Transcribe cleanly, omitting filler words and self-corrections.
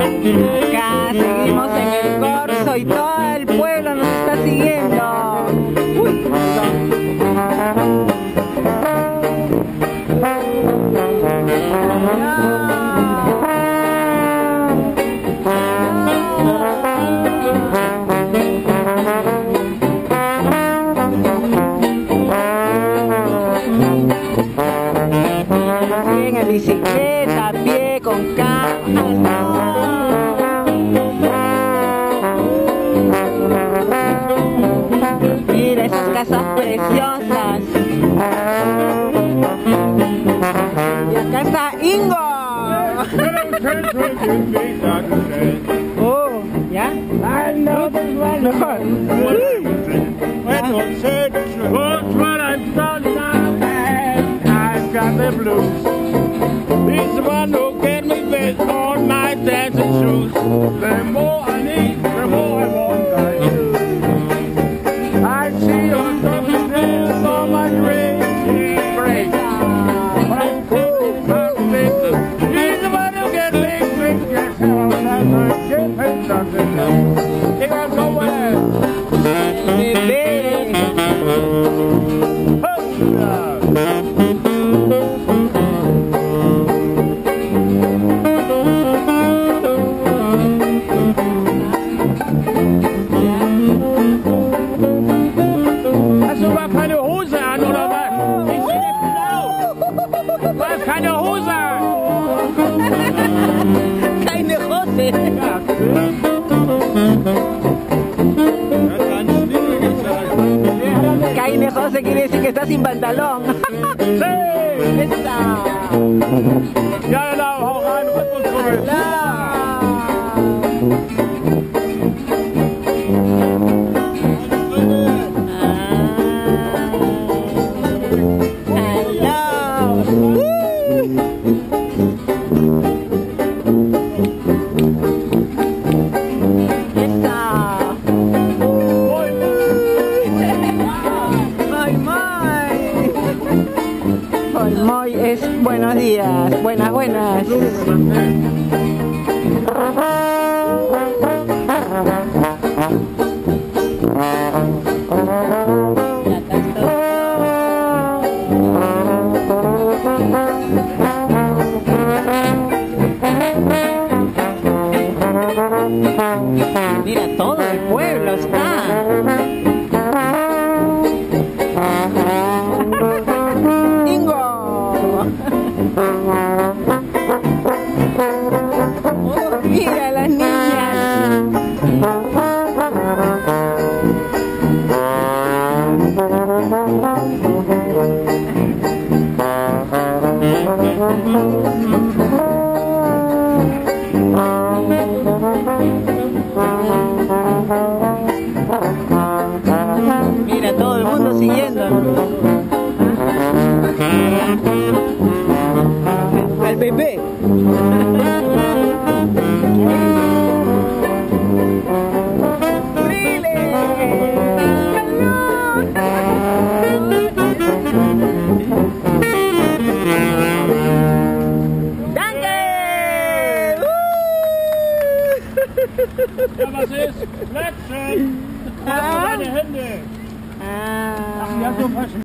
Acá seguimos en el corso y todo el pueblo nos está siguiendo. Uy, en bicicleta, a pie, con calma. Mira esas casas preciosas. Y acá está Ingo. Oh, ¿ya? Mejor. The blues. He's the one who get me with all my dancing shoes. The more I need, the more I want. I see your trouble all my dreams break. I'm cool, he's the one who get me with yes, I get me something. He went somewhere. Keine Hose. Keine Hose quiere decir que está sin pantalón. Sí. Esa. Ja, nou, hou aan, wat moet er? Moy es buenos días, buenas. Mira, todo el pueblo está. Oh, mira las niñas. Mira, todo el mundo siguiéndonos. Al bebé.